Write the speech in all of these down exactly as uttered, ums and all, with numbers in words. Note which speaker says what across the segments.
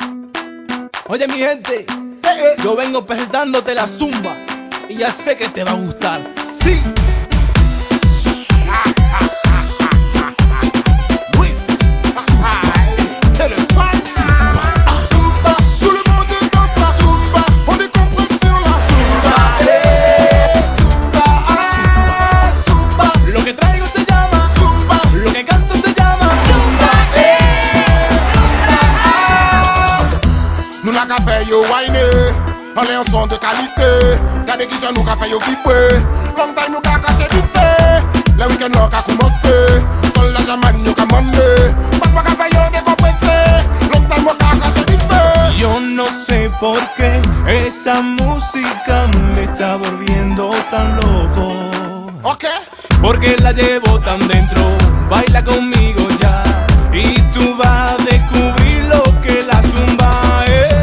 Speaker 1: Oye mi gente, eh, eh, yo vengo presentándote la zumba y ya sé que te va a gustar. Sí. Luis, c'est le soir.
Speaker 2: Zumba, tout le monde danse la zumba. On est compris sur la zumba. Eh, zumba, ah, zumba.
Speaker 1: Lo que traigo se llama
Speaker 2: Zumba,
Speaker 1: lo que canto se llama
Speaker 2: zumba, eh, zumba, ah. Nous la café yo wine, on est un son de qualité. Gardez qui j'en nous café yo vibrer. Long time nous ka caché du fait. Le week-end là ka commencé. Sol la jaman yo ka mandé. Passe pas café yo décompressé. Long time moi ka caché du fait.
Speaker 1: Yo no sé por qué esa música me está volviendo tan loco.
Speaker 2: Ok.
Speaker 1: Porque la llevo tan dentro, baila conmigo ya y tú vas a descubrir lo que la zumba es.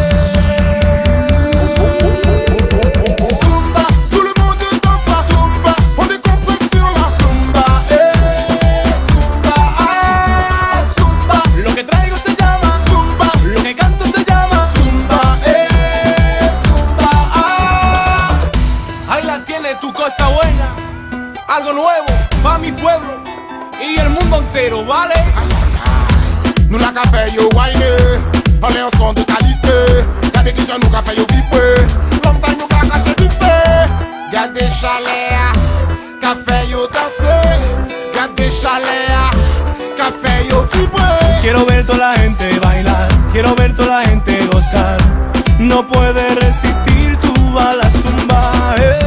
Speaker 2: Zumba, tout le monde danse la zumba. On est compris sur la zumba. Eh, zumba, ah, zumba.
Speaker 1: Lo que traigo se llama
Speaker 2: Zumba,
Speaker 1: lo que canto se llama
Speaker 2: zumba, eh, zumba, ah.
Speaker 1: Ahí la tienes tu cosa buena, algo nuevo pa' mi pueblo y el mundo entero, ¿vale?
Speaker 2: Nous la café yo wine, on est un son de qualité. Gardez qui j'en nous café yo vibrer. Long time nous ka caché du fait. Gardez chaleur, café yo danser. Gardez chaleur, café yo vibrer.
Speaker 1: Quiero ver toda la gente bailar, quiero ver toda la gente gozar. No puede resistir tú a la zumba, eh.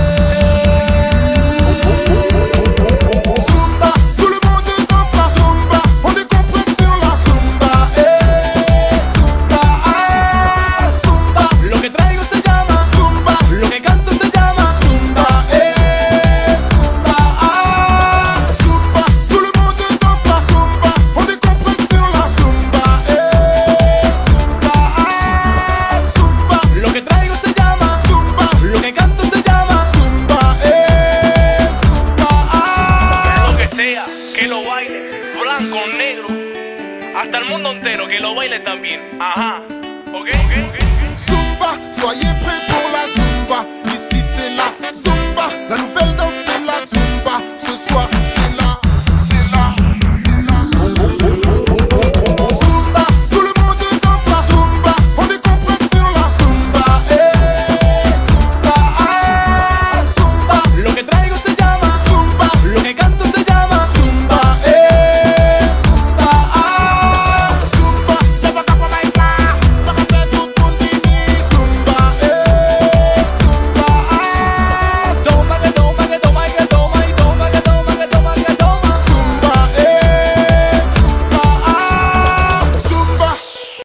Speaker 2: Zumba, tout le monde danse la zumba. On est compris sur la zumba. Eh, zumba, ah, zumba.
Speaker 1: Lo que traigo se llama
Speaker 2: Zumba,
Speaker 1: lo que canto se llama
Speaker 2: zumba, eh, zumba, ah. Zumba, tout le monde danse la zumba. On est compris sur la zumba. Eh, zumba, ah, zumba.
Speaker 1: Lo que traigo se llama
Speaker 2: Zumba,
Speaker 1: lo que canto se llama
Speaker 2: zumba, eh, zumba, ah.
Speaker 1: lo que sea, que lo baile, blanco, negro, hasta el mundo entero, que lo baile también. Ajá, ¿ok?
Speaker 2: Zumba, soyez prêts pour la zumba. Ici c'est la zumba, la nouvelle danse c'est la zumba. Ce soir c'est la